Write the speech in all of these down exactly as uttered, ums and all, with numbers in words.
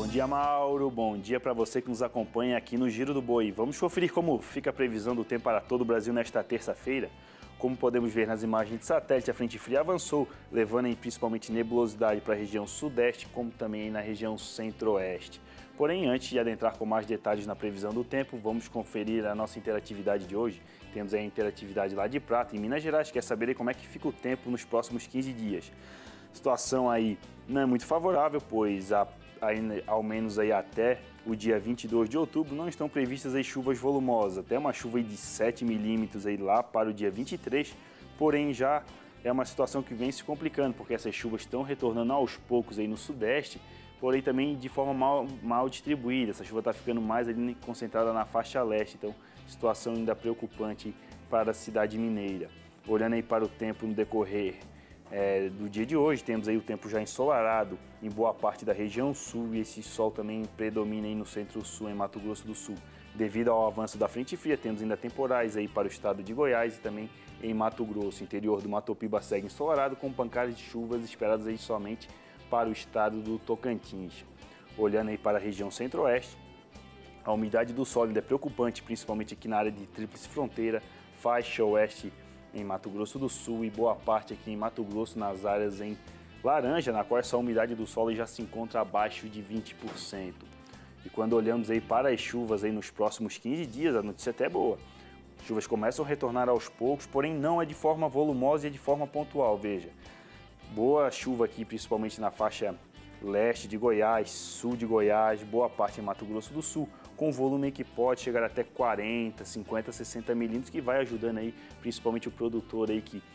Bom dia, Mauro. Bom dia para você que nos acompanha aqui no Giro do Boi. Vamos conferir como fica a previsão do tempo para todo o Brasil nesta terça-feira. Como podemos ver nas imagens de satélite, a frente fria avançou, levando aí principalmente nebulosidade para a região sudeste, como também na região centro-oeste. Porém, antes de adentrar com mais detalhes na previsão do tempo, vamos conferir a nossa interatividade de hoje. Temos aí a interatividade lá de Prata, em Minas Gerais, quer saber aí como é que fica o tempo nos próximos quinze dias. A situação aí não é muito favorável, pois a Aí, ao menos aí até o dia vinte e dois de outubro, não estão previstas aí chuvas volumosas, até uma chuva aí de sete milímetros aí lá para o dia vinte e três, porém já é uma situação que vem se complicando, porque essas chuvas estão retornando aos poucos aí no sudeste, porém também de forma mal, mal distribuída. Essa chuva está ficando mais ali concentrada na faixa leste, então situação ainda preocupante para a cidade mineira. Olhando aí para o tempo no decorrer É, do dia de hoje, temos aí o tempo já ensolarado em boa parte da região sul e esse sol também predomina aí no centro-sul, em Mato Grosso do Sul. Devido ao avanço da frente fria, temos ainda temporais aí para o estado de Goiás e também em Mato Grosso. O interior do Mato Piba segue ensolarado com pancadas de chuvas esperadas aí somente para o estado do Tocantins. Olhando aí para a região centro-oeste, a umidade do solo ainda é preocupante, principalmente aqui na área de tríplice fronteira, faixa oeste em Mato Grosso do Sul e boa parte aqui em Mato Grosso nas áreas em laranja, na qual essa umidade do solo já se encontra abaixo de vinte por cento. E quando olhamos aí para as chuvas aí nos próximos quinze dias, a notícia até é boa. As chuvas começam a retornar aos poucos, porém não é de forma volumosa e é de forma pontual, veja. Boa chuva aqui, principalmente na faixa leste de Goiás, sul de Goiás, boa parte em Mato Grosso do Sul, com volume que pode chegar até quarenta, cinquenta, sessenta milímetros, que vai ajudando aí principalmente o produtor aí que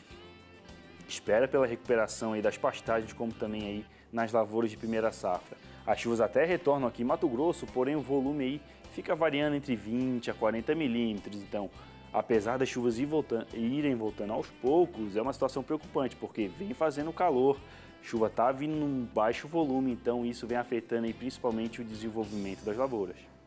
espera pela recuperação aí das pastagens, como também aí nas lavouras de primeira safra. As chuvas até retornam aqui em Mato Grosso, porém o volume aí fica variando entre vinte a quarenta milímetros, então apesar das chuvas ir voltando, irem voltando aos poucos, é uma situação preocupante, porque vem fazendo calor, chuva está vindo num baixo volume, então isso vem afetando aí principalmente o desenvolvimento das lavouras.